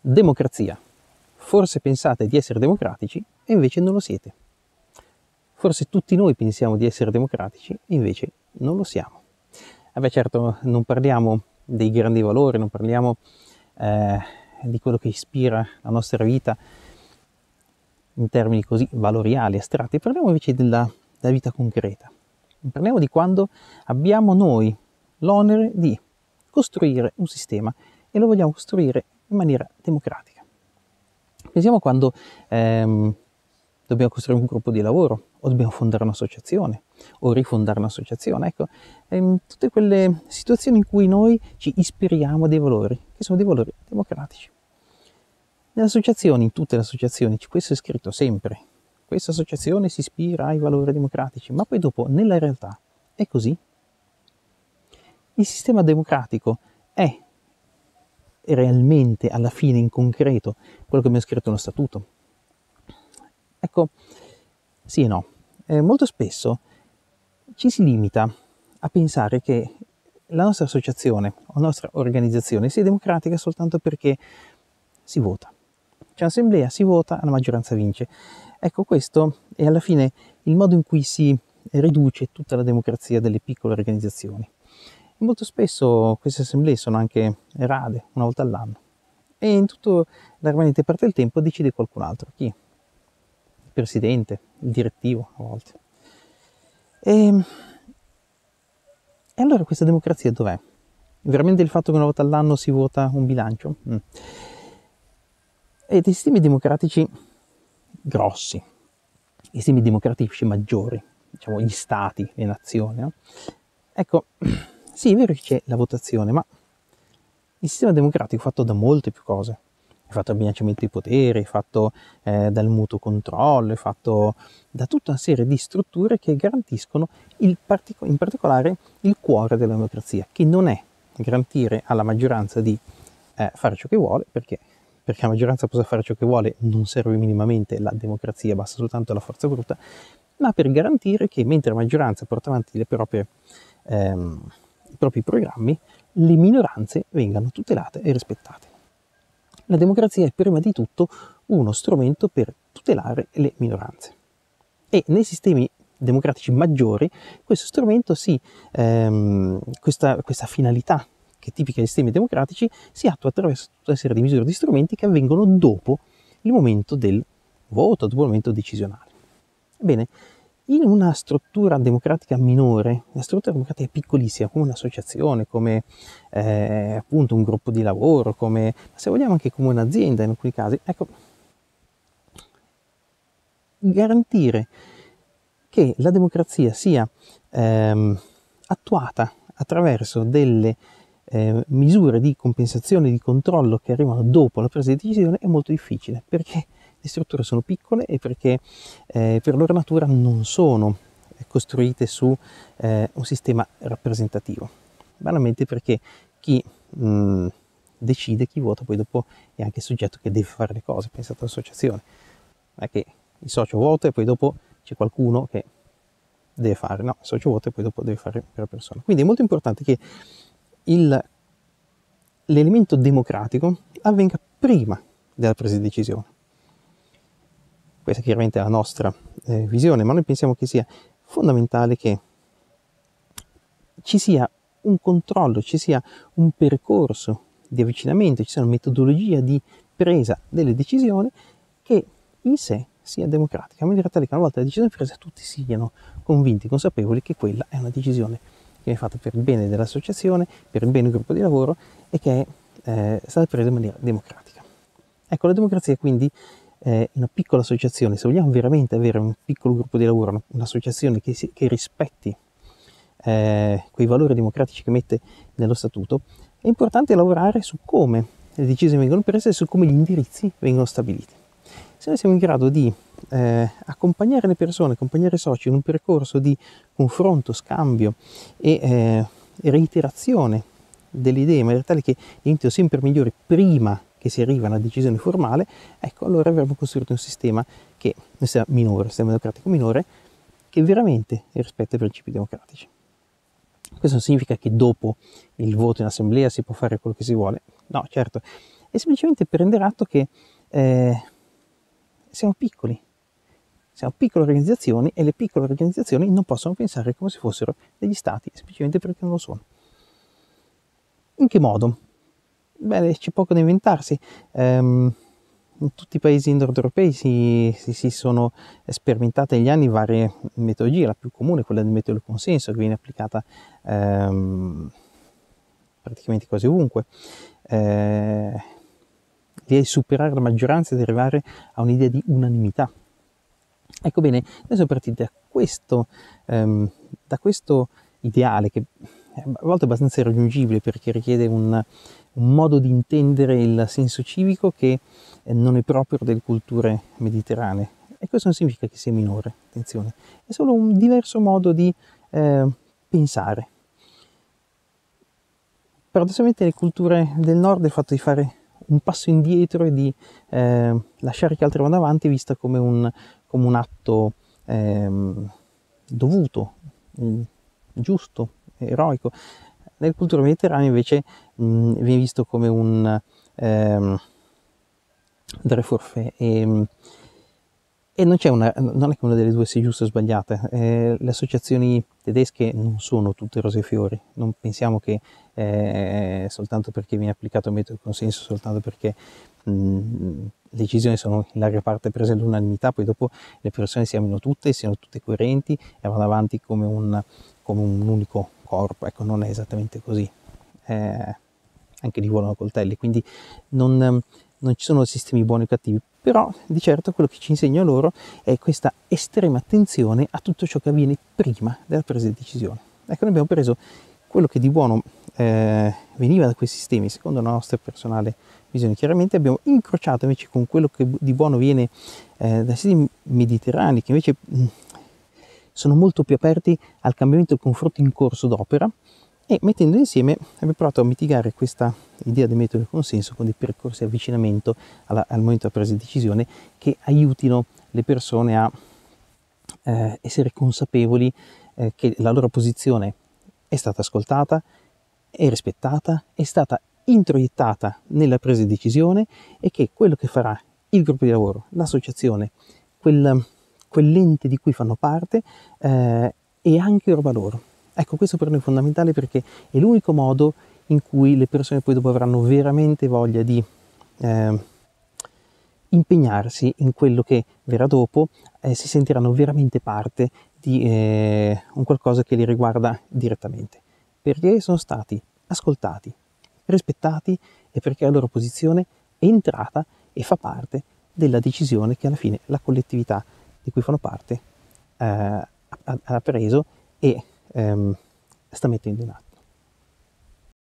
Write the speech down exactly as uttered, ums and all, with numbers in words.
Democrazia. Forse pensate di essere democratici e invece non lo siete. Forse tutti noi pensiamo di essere democratici e invece non lo siamo. Vabbè, certo, non parliamo dei grandi valori, non parliamo eh, di quello che ispira la nostra vita in termini così valoriali, astratti, parliamo invece della, della vita concreta. Parliamo di quando abbiamo noi l'onere di costruire un sistema e lo vogliamo costruire in maniera democratica. Pensiamo quando ehm, dobbiamo costruire un gruppo di lavoro, o dobbiamo fondare un'associazione, o rifondare un'associazione. Ecco, ehm, tutte quelle situazioni in cui noi ci ispiriamo a dei valori, che sono dei valori democratici. Nelle associazioni, in tutte le associazioni, questo è scritto sempre. Questa associazione si ispira ai valori democratici, ma poi dopo, nella realtà, è così? Il sistema democratico è realmente, alla fine, in concreto, quello che abbiamo scritto nello statuto? Ecco, sì e no. Eh, molto spesso ci si limita a pensare che la nostra associazione o la nostra organizzazione sia democratica soltanto perché si vota. C'è un'assemblea, si vota, la maggioranza vince. Ecco, questo è alla fine il modo in cui si riduce tutta la democrazia delle piccole organizzazioni. E molto spesso queste assemblee sono anche rade, una volta all'anno. E in tutto la rimanente parte del tempo decide qualcun altro. Chi? Il presidente, il direttivo a volte. E, e allora questa democrazia dov'è? Veramente il fatto che una volta all'anno si vota un bilancio? Mm. E dei sistemi democratici grossi, i sistemi democratici maggiori, diciamo gli stati, le nazioni, no? Ecco, sì, è vero che c'è la votazione, ma il sistema democratico è fatto da molte più cose. È fatto dal bilanciamento dei poteri, è fatto eh, dal mutuo controllo, è fatto da tutta una serie di strutture che garantiscono il partic- in particolare il cuore della democrazia, che non è garantire alla maggioranza di eh, fare ciò che vuole, perché perché la maggioranza possa fare ciò che vuole non serve minimamente la democrazia, basta soltanto la forza bruta, ma per garantire che mentre la maggioranza porta avanti le proprie, ehm, i propri programmi, le minoranze vengano tutelate e rispettate. La democrazia è prima di tutto uno strumento per tutelare le minoranze. E nei sistemi democratici maggiori questo strumento si, ehm, questa, questa finalità che è tipica dei sistemi democratici, si attua attraverso tutta una serie di misure di strumenti che avvengono dopo il momento del voto, dopo il momento decisionale. Ebbene, in una struttura democratica minore, una struttura democratica piccolissima, come un'associazione, come eh, appunto un gruppo di lavoro, come, se vogliamo anche come un'azienda in alcuni casi, ecco, garantire che la democrazia sia ehm, attuata attraverso delle Eh, misure di compensazione e di controllo che arrivano dopo la presa di decisione è molto difficile, perché le strutture sono piccole e perché eh, per loro natura non sono costruite su eh, un sistema rappresentativo, banalmente perché chi mh, decide, chi vota, poi dopo è anche il soggetto che deve fare le cose. Pensate all'associazione, non è che il socio vota e poi dopo c'è qualcuno che deve fare, no, il socio vota e poi dopo deve fare per la persona. Quindi è molto importante che Il, l'elemento democratico avvenga prima della presa di decisione. Questa chiaramente è la nostra eh, visione, ma noi pensiamo che sia fondamentale che ci sia un controllo, ci sia un percorso di avvicinamento, ci sia una metodologia di presa delle decisioni che in sé sia democratica, in maniera tale che una volta la decisione presa tutti siano convinti, consapevoli che quella è una decisione che è fatta per il bene dell'associazione, per il bene del gruppo di lavoro e che è eh, stata presa in maniera democratica. Ecco, la democrazia quindi è una piccola associazione, se vogliamo veramente avere un piccolo gruppo di lavoro, un'associazione che, si, che rispetti eh, quei valori democratici che mette nello statuto, è importante lavorare su come le decisioni vengono prese e su come gli indirizzi vengono stabiliti. Se noi siamo in grado di eh, accompagnare le persone, accompagnare i soci in un percorso di confronto, scambio e eh, reiterazione delle idee in maniera tale che diventino sempre migliori prima che si arriva a una decisione formale, ecco, allora avremo costruito un sistema che un sistema minore, un sistema democratico minore, che veramente rispetta i principi democratici. Questo non significa che dopo il voto in assemblea si può fare quello che si vuole. No, certo, è semplicemente prendere atto che eh, siamo piccoli, siamo piccole organizzazioni e le piccole organizzazioni non possono pensare come se fossero degli stati, semplicemente perché non lo sono. In che modo? Beh, c'è poco da inventarsi. Um, in tutti i paesi nord europei si, si, si sono sperimentate negli anni varie metodologie, la più comune è quella del metodo del consenso, che viene applicata um, praticamente quasi ovunque. Eh, l'idea di superare la maggioranza e di arrivare a un'idea di unanimità. Ecco bene, noi siamo partiti da questo, um, da questo ideale che a volte è abbastanza irraggiungibile perché richiede un, un modo di intendere il senso civico che non è proprio delle culture mediterranee. E questo non significa che sia minore, attenzione, è solo un diverso modo di eh, pensare. Paradossalmente le culture del nord è fatto di fare un passo indietro e di eh, lasciare che altri vadano avanti vista come un, come un atto eh, dovuto, giusto, eroico. Nelle culture mediterranee invece mh, viene visto come un ehm, dare forfait e, e non, c'è una, non è che una delle due sia giusta o sbagliata. Eh, le associazioni tedesche non sono tutte rose e fiori, non pensiamo che eh, soltanto perché viene applicato il metodo di consenso, soltanto perché mh, le decisioni sono in larga parte prese all'unanimità, poi dopo le persone si amino tutte, siano tutte coerenti e vanno avanti come un, come un unico corpo. Ecco, non è esattamente così. Eh, anche lì volano coltelli, quindi non, non ci sono sistemi buoni o cattivi, però di certo quello che ci insegna loro è questa estrema attenzione a tutto ciò che avviene prima della presa di decisione. Ecco, noi abbiamo preso quello che di buono eh, veniva da quei sistemi, secondo la nostra personale visione, chiaramente abbiamo incrociato invece con quello che di buono viene eh, dai sistemi mediterranei, che invece mh, sono molto più aperti al cambiamento e al confronto in corso d'opera, e mettendo insieme abbiamo provato a mitigare questa idea del metodo del consenso con dei percorsi di avvicinamento alla, al momento della presa di decisione che aiutino le persone a eh, essere consapevoli eh, che la loro posizione è stata ascoltata, è rispettata, è stata introiettata nella presa di decisione e che quello che farà il gruppo di lavoro, l'associazione, quel, quell'ente di cui fanno parte eh, è anche roba loro. Ecco, questo per noi è fondamentale perché è l'unico modo in cui le persone poi dopo avranno veramente voglia di eh, impegnarsi in quello che verrà dopo, eh, si sentiranno veramente parte di eh, un qualcosa che li riguarda direttamente, perché sono stati ascoltati, rispettati e perché la loro posizione è entrata e fa parte della decisione che alla fine la collettività di cui fanno parte eh, ha, ha preso e ehm, sta mettendo in atto.